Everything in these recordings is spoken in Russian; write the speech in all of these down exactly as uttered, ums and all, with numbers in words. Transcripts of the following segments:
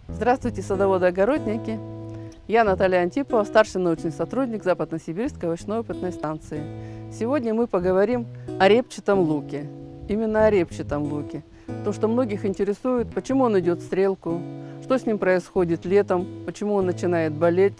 Здравствуйте, садоводы-огородники! Я Наталья Антипова, старший научный сотрудник Западно-Сибирской овощной опытной станции. Сегодня мы поговорим о репчатом луке. Именно о репчатом луке. То, что многих интересует, почему он идет в стрелку, что с ним происходит летом, почему он начинает болеть.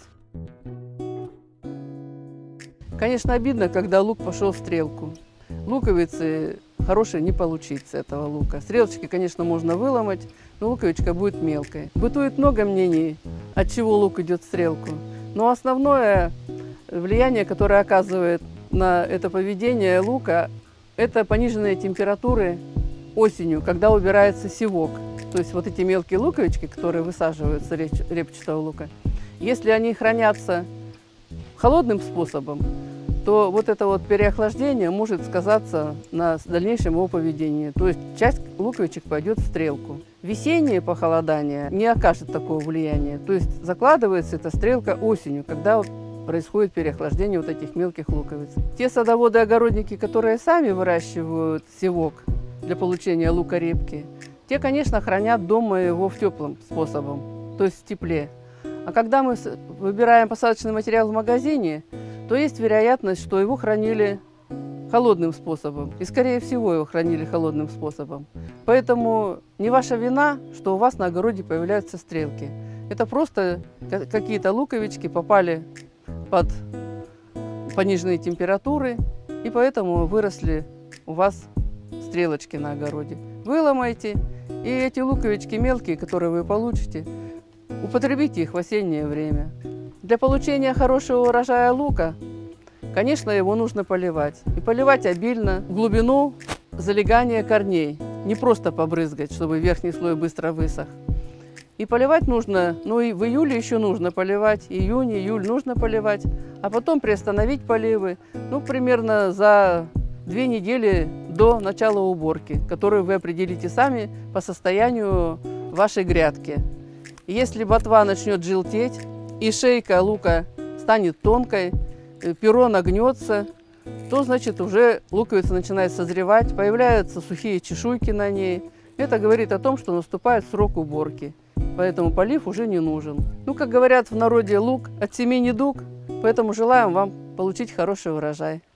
Конечно, обидно, когда лук пошел в стрелку. Луковицы хорошие не получить с этого лука. Стрелочки, конечно, можно выломать, но луковичка будет мелкой. Бытует много мнений, от чего лук идет в стрелку. Но основное влияние, которое оказывает на это поведение лука, это пониженные температуры осенью, когда убирается севок. То есть вот эти мелкие луковички, которые высаживаются репчатого лука, если они хранятся холодным способом, то вот это вот переохлаждение может сказаться на дальнейшем его поведении. То есть часть луковичек пойдет в стрелку. Весеннее похолодание не окажет такого влияния. То есть закладывается эта стрелка осенью, когда вот происходит переохлаждение вот этих мелких луковиц. Те садоводы-огородники, которые сами выращивают севок для получения лука-репки, те, конечно, хранят дома его в теплым способом, то есть в тепле. А когда мы выбираем посадочный материал в магазине, то есть вероятность, что его хранили холодным способом. И, скорее всего, его хранили холодным способом. Поэтому не ваша вина, что у вас на огороде появляются стрелки. Это просто какие-то луковички попали под пониженные температуры, и поэтому выросли у вас стрелочки на огороде. Выломайте, и эти луковички мелкие, которые вы получите, употребите их в осеннее время. Для получения хорошего урожая лука, конечно, его нужно поливать. И поливать обильно, в глубину залегания корней. Не просто побрызгать, чтобы верхний слой быстро высох. И поливать нужно, ну и в июле еще нужно поливать, июнь, июль нужно поливать, а потом приостановить поливы, ну, примерно за две недели до начала уборки, которую вы определите сами по состоянию вашей грядки. Если ботва начнет желтеть, и шейка лука станет тонкой, перо нагнется, то значит уже луковица начинает созревать, появляются сухие чешуйки на ней. Это говорит о том, что наступает срок уборки, поэтому полив уже не нужен. Ну, как говорят в народе, лук от семени дуг, поэтому желаем вам получить хороший урожай.